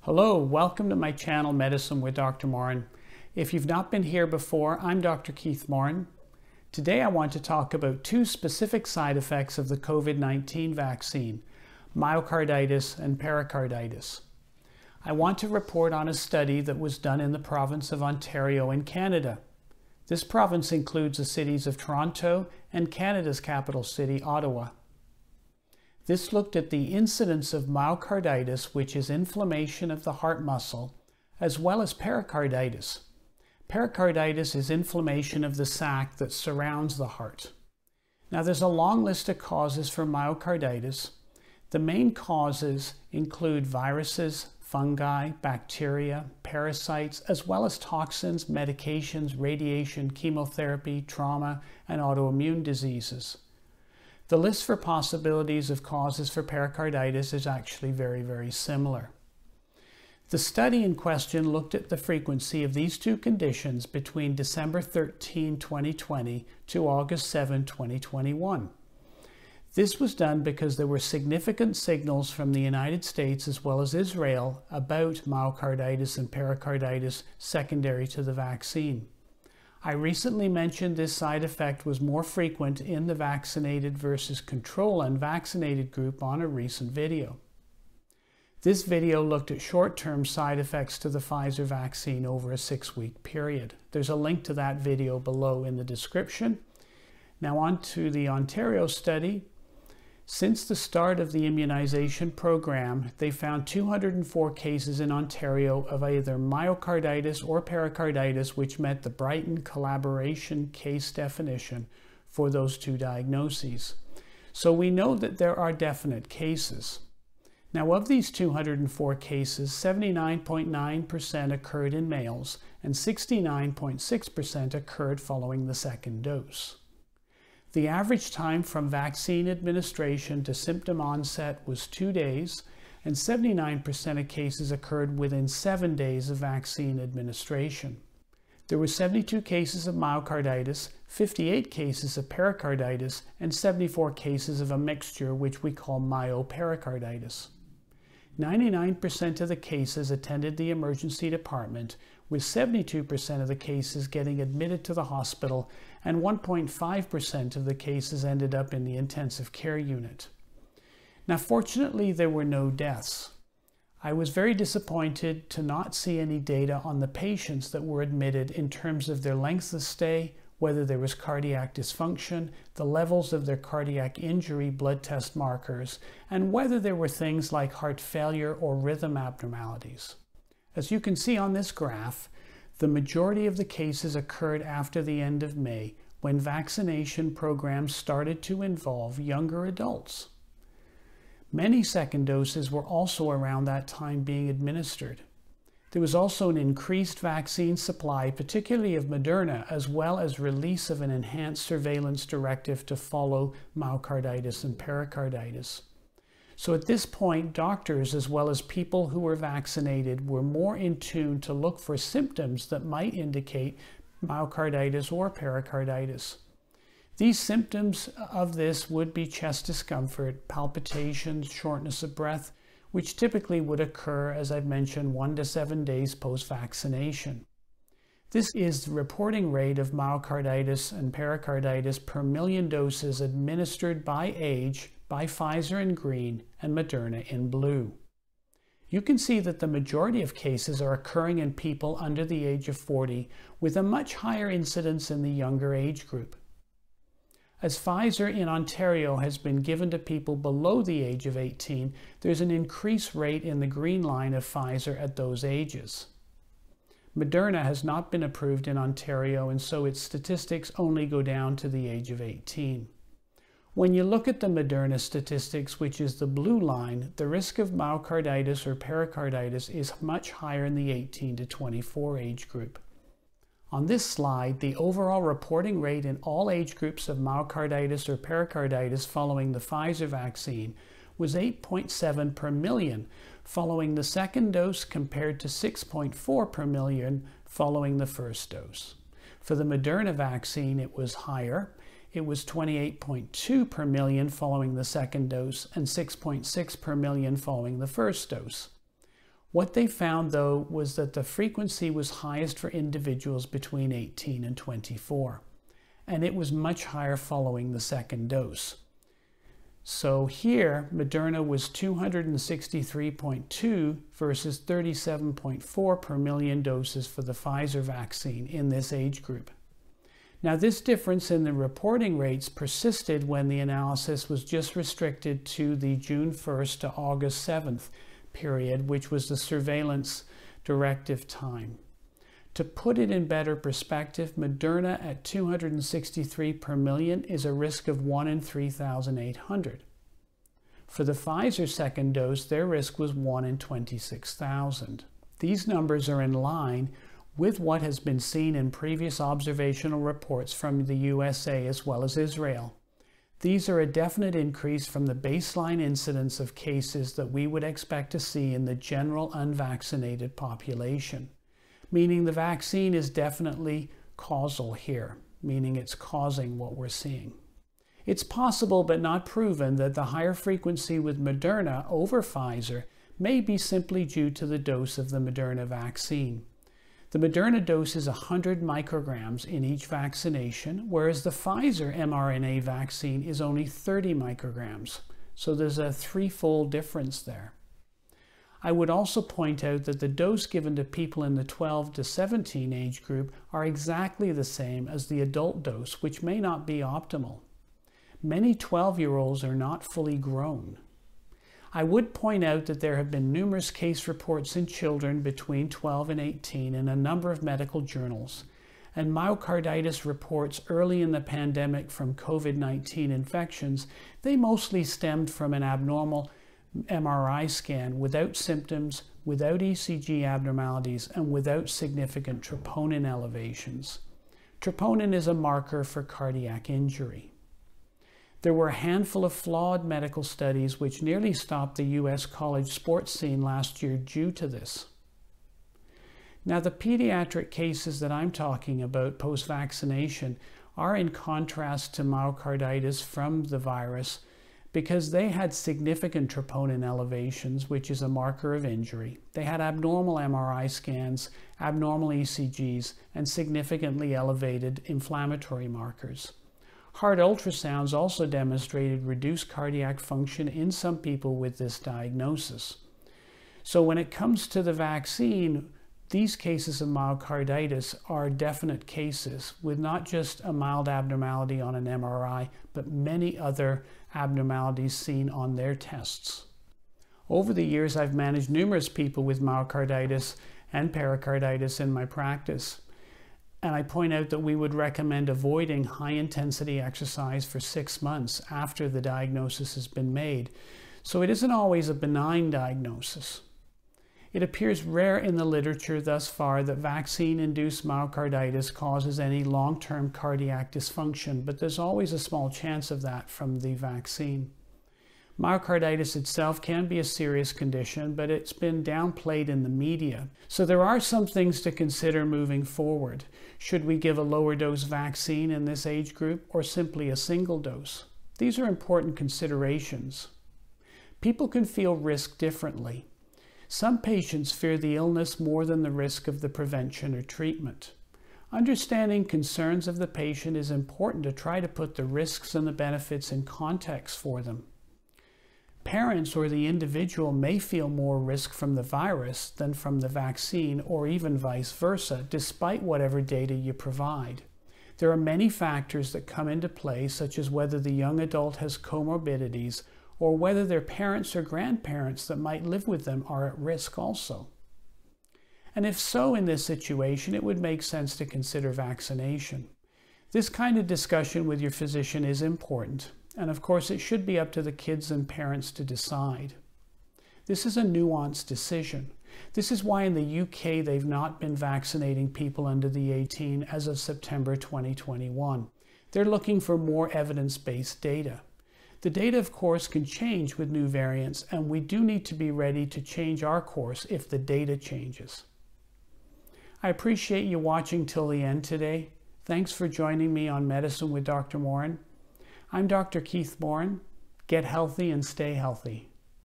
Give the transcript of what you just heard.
Hello, welcome to my channel Medicine with Dr. Moran. If you've not been here before, I'm Dr. Keith Moran. Today I want to talk about two specific side effects of the COVID-19 vaccine, myocarditis and pericarditis. I want to report on a study that was done in the province of Ontario in Canada. This province includes the cities of Toronto and Canada's capital city, Ottawa. This looked at the incidence of myocarditis, which is inflammation of the heart muscle, as well as pericarditis. Pericarditis is inflammation of the sac that surrounds the heart. Now there's a long list of causes for myocarditis. The main causes include viruses, fungi, bacteria, parasites, as well as toxins, medications, radiation, chemotherapy, trauma, and autoimmune diseases. The list for possibilities of causes for pericarditis is actually very similar. The study in question looked at the frequency of these two conditions between December 13, 2020 to August 7, 2021. This was done because there were significant signals from the United States as well as Israel about myocarditis and pericarditis secondary to the vaccine. I recently mentioned this side effect was more frequent in the vaccinated versus control unvaccinated group on a recent video. This video looked at short-term side effects to the Pfizer vaccine over a 6-week period. There's a link to that video below in the description. Now on to the Ontario study. Since the start of the immunization program, they found 204 cases in Ontario of either myocarditis or pericarditis, which met the Brighton collaboration case definition for those two diagnoses. So we know that there are definite cases. Now of these 204 cases, 79.9% occurred in males and 69.6% occurred following the second dose. The average time from vaccine administration to symptom onset was 2 days, and 79% of cases occurred within 7 days of vaccine administration. There were 72 cases of myocarditis, 58 cases of pericarditis, and 74 cases of a mixture which we call myopericarditis. 99% of the cases attended the emergency department, with 72% of the cases getting admitted to the hospital, and 1.5% of the cases ended up in the intensive care unit. Now, fortunately, there were no deaths. I was very disappointed to not see any data on the patients that were admitted in terms of their length of stay, whether there was cardiac dysfunction, the levels of their cardiac injury blood test markers, and whether there were things like heart failure or rhythm abnormalities. As you can see on this graph, the majority of the cases occurred after the end of May, when vaccination programs started to involve younger adults. Many second doses were also around that time being administered. There was also an increased vaccine supply, particularly of Moderna, as well as release of an enhanced surveillance directive to follow myocarditis and pericarditis. So at this point, doctors, as well as people who were vaccinated, were more in tune to look for symptoms that might indicate myocarditis or pericarditis. These symptoms of this would be chest discomfort, palpitations, shortness of breath, which typically would occur, as I've mentioned, 1 to 7 days post-vaccination. This is the reporting rate of myocarditis and pericarditis per million doses administered by age by Pfizer in green and Moderna in blue. You can see that the majority of cases are occurring in people under the age of 40, with a much higher incidence in the younger age group. As Pfizer in Ontario has been given to people below the age of 18, there's an increased rate in the green line of Pfizer at those ages. Moderna has not been approved in Ontario, and so its statistics only go down to the age of 18. When you look at the Moderna statistics, which is the blue line, the risk of myocarditis or pericarditis is much higher in the 18 to 24 age group. On this slide, the overall reporting rate in all age groups of myocarditis or pericarditis following the Pfizer vaccine was 8.7 per million following the second dose compared to 6.4 per million following the first dose. For the Moderna vaccine, it was higher. It was 28.2 per million following the second dose and 6.6 per million following the first dose. What they found, though, was that the frequency was highest for individuals between 18 and 24, and it was much higher following the second dose. So here, Moderna was 263.2 versus 37.4 per million doses for the Pfizer vaccine in this age group. Now, this difference in the reporting rates persisted when the analysis was just restricted to the June 1st to August 7th period, which was the surveillance directive time. To put it in better perspective, Moderna at 263 per million is a risk of 1 in 3,800. For the Pfizer second dose, their risk was 1 in 26,000. These numbers are in line with what has been seen in previous observational reports from the USA as well as Israel. These are a definite increase from the baseline incidence of cases that we would expect to see in the general unvaccinated population, meaning the vaccine is definitely causal here, meaning it's causing what we're seeing. It's possible but not proven that the higher frequency with Moderna over Pfizer may be simply due to the dose of the Moderna vaccine. The Moderna dose is 100 micrograms in each vaccination, whereas the Pfizer mRNA vaccine is only 30 micrograms. So there's a threefold difference there. I would also point out that the dose given to people in the 12 to 17 age group are exactly the same as the adult dose, which may not be optimal. Many 12-year-olds are not fully grown. I would point out that there have been numerous case reports in children between 12 and 18 in a number of medical journals, and myocarditis reports early in the pandemic from COVID-19 infections, they mostly stemmed from an abnormal MRI scan without symptoms, without ECG abnormalities, and without significant troponin elevations. Troponin is a marker for cardiac injury. There were a handful of flawed medical studies which nearly stopped the US college sports scene last year due to this. Now, the pediatric cases that I'm talking about post-vaccination are in contrast to myocarditis from the virus because they had significant troponin elevations, which is a marker of injury. They had abnormal MRI scans, abnormal ECGs, and significantly elevated inflammatory markers. Heart ultrasounds also demonstrated reduced cardiac function in some people with this diagnosis. So when it comes to the vaccine, these cases of myocarditis are definite cases with not just a mild abnormality on an MRI, but many other abnormalities seen on their tests. Over the years, I've managed numerous people with myocarditis and pericarditis in my practice. And I point out that we would recommend avoiding high-intensity exercise for 6 months after the diagnosis has been made. So it isn't always a benign diagnosis. It appears rare in the literature thus far that vaccine-induced myocarditis causes any long-term cardiac dysfunction, but there's always a small chance of that from the vaccine. Myocarditis itself can be a serious condition, but it's been downplayed in the media. So there are some things to consider moving forward. Should we give a lower dose vaccine in this age group or simply a single dose? These are important considerations. People can feel risk differently. Some patients fear the illness more than the risk of the prevention or treatment. Understanding concerns of the patient is important to try to put the risks and the benefits in context for them. Parents or the individual may feel more risk from the virus than from the vaccine, or even vice versa, despite whatever data you provide. There are many factors that come into play, such as whether the young adult has comorbidities or whether their parents or grandparents that might live with them are at risk also. And if so, in this situation, it would make sense to consider vaccination. This kind of discussion with your physician is important. And of course, it should be up to the kids and parents to decide. This is a nuanced decision. This is why in the UK they've not been vaccinating people under the 18 as of September 2021. They're looking for more evidence-based data. The data, of course, can change with new variants, and we do need to be ready to change our course if the data changes. I appreciate you watching till the end today. Thanks for joining me on Medicine with Dr. Moran. I'm Dr. Keith Moran. Get healthy and stay healthy.